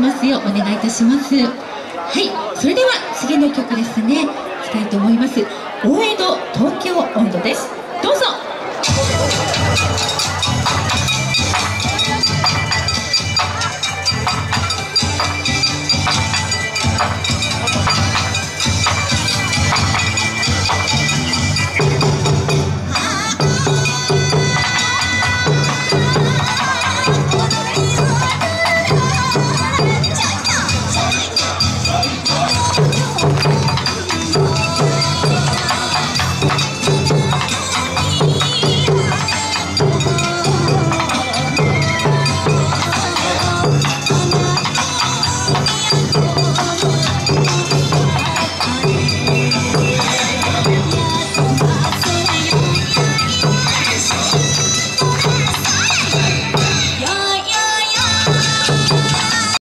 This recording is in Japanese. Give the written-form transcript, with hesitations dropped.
ますようお願いいたします。はい、それでは次の曲ですね、いきたいと思います。大江戸東京音頭です。どうぞ。